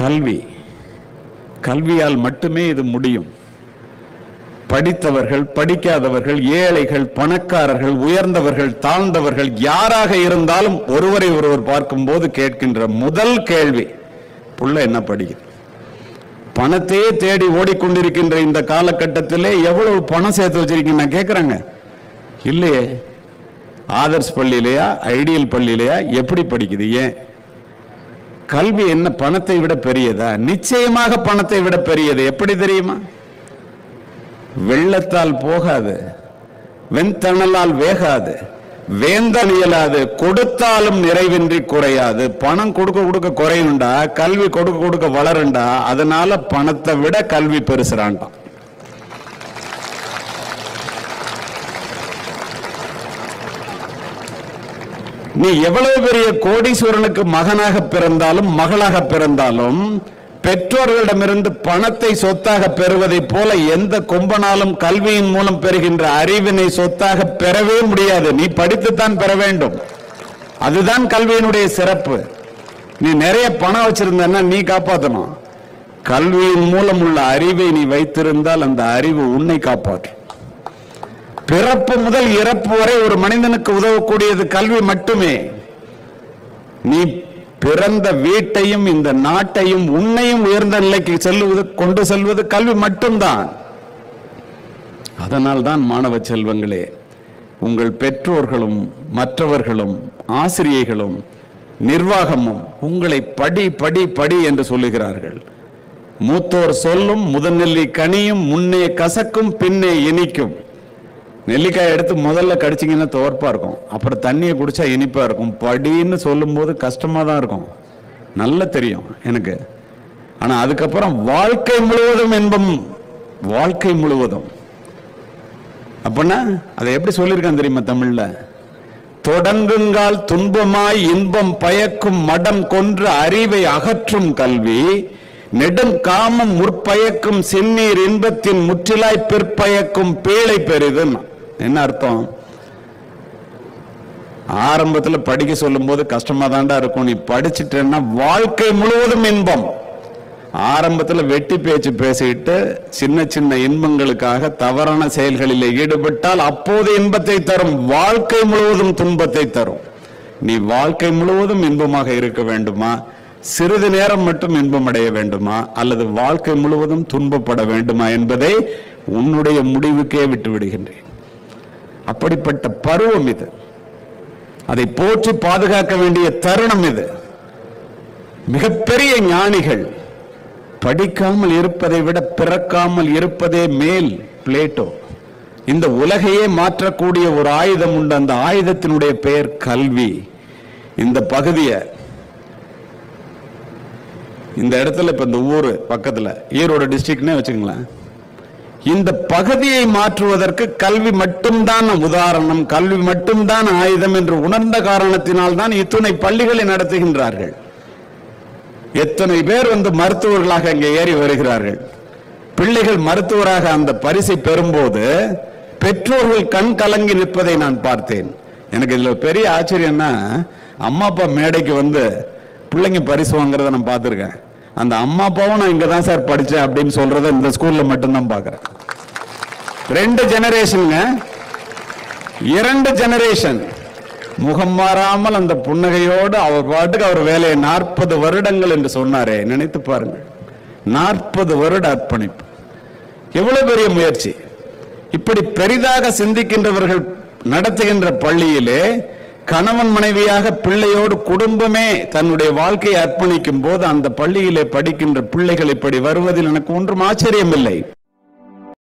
கல்வி, கல்வியால் மட்டுமே இது முடியும். படித்தவர்கள், படிக்காதவர்கள், ஏழைகள், பணக்காரர்கள், உயர்ந்தவர்கள், தாழ்ந்தவர்கள், யாராக இருந்தாலும் ஒருவரை ஒருவர் பார்க்கும்போது கேட்கின்ற முதல் கேள்வி, புள்ள என்ன படிக்குது? பணத்தையே தேடி ஓடிக்கொண்டிருக்கின்ற இந்த காலகட்டத்திலே எவ்வளவு பணம் சேர்த்து வச்சிருக்கீங்க கேட்கிறாங்க. இல்லையே, ஆதர்ஸ் பள்ளியிலையா, ஐடியல் பள்ளியிலையா, எப்படி படிக்குது? ஏன்? கல்வி என்ன பணத்தை விட பெரியதா? நிச்சயமாக பணத்தை விட பெரியது. எப்படி தெரியுமா? வெள்ளத்தால் போகாது, வெண்தணலால் வேகாது, வேந்தன் இயலாது, கொடுத்தாலும் நிறைவின்றி குறையாது. பணம் கொடுக்க கொடுக்க குறையுண்டா, கல்வி கொடுக்க கொடுக்க வளருண்டா. அதனால பணத்தை விட கல்வி பெருசுறான்டான். நீ எவ்வளவு பெரிய கோடீஸ்வரனுக்கு மகனாக பிறந்தாலும் மகளாக பிறந்தாலும் பெற்றோர்களிடமிருந்து பணத்தை சொத்தாக பெறுவதை போல எந்த கொம்பனாலும் கல்வியின் மூலம் பெறுகின்ற அறிவினை சொத்தாக பெறவே முடியாது. நீ படித்துத்தான் பெற வேண்டும். அதுதான் கல்வியினுடைய சிறப்பு. நீ நிறைய பணம் வச்சிருந்தன்னா நீ காப்பாற்றணும். கல்வியின் மூலம் உள்ள அறிவை நீ வைத்திருந்தால் அந்த அறிவு உன்னை காப்பாற்றும். பிறப்பு முதல் இறப்பு வரை ஒரு மனிதனுக்கு உதவக்கூடியது கல்வி மட்டுமே. நீ பிறந்த வீட்டையும் இந்த நாட்டையும் உன்னையும் உயர்ந்த நிலைக்கு கொண்டு செல்வது கல்வி மட்டும்தான். அதனால்தான் மாணவ செல்வங்களே, உங்கள் பெற்றோர்களும் மற்றவர்களும் ஆசிரியர்களும் நிர்வாகமும் உங்களை படி படி படி என்று சொல்லுகிறார்கள். மூத்தோர் சொல்லும் முதநெல்லி கனியும், முன்னே கசக்கும் பின்னே இனிக்கும். நெல்லிக்காய் எடுத்து முதல்ல கடிச்சிங்கன்னா துவர்ப்பா இருக்கும், அப்புறம் தண்ணியை குடிச்சா இனிப்பா இருக்கும். படின்னு சொல்லும் போது கஷ்டமா தான் இருக்கும், நல்ல தெரியும் எனக்கு. ஆனா அதுக்கப்புறம் வாழ்க்கை முழுவதும் இன்பம், வாழ்க்கை முழுவதும். அப்படின்னா அதை எப்படி சொல்லியிருக்கான் தெரியுமா தமிழ்ல? தொடங்குங்கால் துன்பமாய் இன்பம் பயக்கும் மடம் கொன்று அறிவை அகற்றும் கல்வி, நெடும் காமம் முற்பயக்கும் செந்நீர் இன்பத்தின் முற்றிலாய் பிற்பயக்கும் பேழை பெரிதுன்னு. என்ன அர்த்தம்? ஆரம்பத்தில் படிக்க சொல்லும் போது கஷ்டமா தாண்டா இருக்கும், நீ படிச்சுட்டேன்னா வாழ்க்கை முழுவதும் இன்பம். ஆரம்பத்தில் வெட்டி பேச்சு பேசிட்டு சின்ன சின்ன இன்பங்களுக்காக தவறான செயல்களில் ஈடுபட்டால் அப்போது இன்பத்தை தரும், வாழ்க்கை முழுவதும் துன்பத்தை தரும். நீ வாழ்க்கை முழுவதும் இன்பமாக இருக்க வேண்டுமா? சிறிது நேரம் மட்டும் இன்பம் அடைய வேண்டுமா? அல்லது வாழ்க்கை முழுவதும் துன்பப்பட வேண்டுமா என்பதை உன்னுடைய முடிவுக்கே விட்டு விடுகின்றேன். அப்படிப்பட்ட பருவம் இது. அதை போற்றி பாதுகாக்க வேண்டிய தருணம் இது. மிகப்பெரிய ஞானிகள் படிக்காமல் இருப்பதை விட பிறக்காமல் இருப்பதே மேல். பிளேட்டோ. இந்த உலகையே மாற்றக்கூடிய ஒரு ஆயுதம் உண்டு, அந்த ஆயுதத்தினுடைய பெயர் கல்வி. இந்த பகுதியை, இந்த இடத்துல இப்ப இந்த ஊரு பக்கத்துல ஈரோடு டிஸ்ட்ரிக்ட்னே வச்சுக்கலாம், இந்த பகுதியை மாற்றுவதற்கு கல்வி மட்டும்தான் உதாரணம், கல்வி மட்டும்தான் ஆயுதம் என்று உணர்ந்த காரணத்தினால் தான் இத்துணை பள்ளிகளை நடத்துகின்றார்கள். எத்தனை பேர் மருத்துவர்களாக இங்கே ஏறி வருகிறார்கள். பிள்ளைகள் மருத்துவராக அந்த பரிசை பெறும்போது பெற்றோர்கள் கண் கலங்கி நிற்பதை நான் பார்த்தேன். எனக்கு இதுல பெரிய ஆச்சரியம்னா, அம்மா அப்பா மேடைக்கு பிள்ளைங்க பரிசு வாங்குறத நான் பார்த்திருக்கேன். அந்த அம்மா அப்பாவும் நான் இங்கதான் சார் படிச்சேன் அப்படின்னு சொல்றத இந்த ஸ்கூல்ல மட்டும்தான் பாக்குறேன். 2 ஜெனரேஷனுங்க, 2 ஜெனரேஷன் முகம் மாறாமல் அந்த புன்னகையோடு அவர் பாட்டுக்கு அவர் வேலையை 40 வருடங்கள் என்று சொன்னாரே, நினைத்து பாருங்க. 40 வருட அர்ப்பணிப்பு, எவ்வளவு பெரிய முயற்சி. இப்படி பெரிதாக சிந்திக்கின்றவர்கள் நடத்துகின்ற பள்ளியிலே கணவன் மனைவியாக பிள்ளையோடு குடும்பமே தன்னுடைய வாழ்க்கையை அர்ப்பணிக்கும் போது அந்த பள்ளியிலே படிக்கின்ற பிள்ளைகள் இப்படி வருவதில் எனக்கு ஒன்றும் ஆச்சரியம் இல்லை.